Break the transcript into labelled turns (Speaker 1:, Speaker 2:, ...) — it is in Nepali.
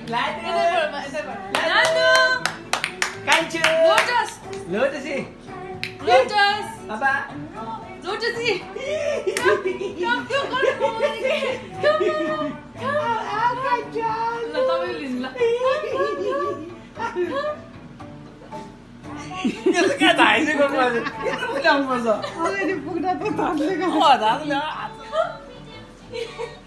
Speaker 1: Nano.
Speaker 2: Kanchu.
Speaker 1: Lotus.
Speaker 2: Lotus sih.
Speaker 1: Lotus.
Speaker 2: Apa?
Speaker 1: Lotus sih. Come.
Speaker 2: Kanchu.
Speaker 1: Lah तपाईँ लिनु ल.
Speaker 2: यो त क्या धाइसक्यो गर्नु यत्रो ल्याउनु पर्छ
Speaker 3: अगाडि पुग्दा त धर्ले
Speaker 2: धार्ले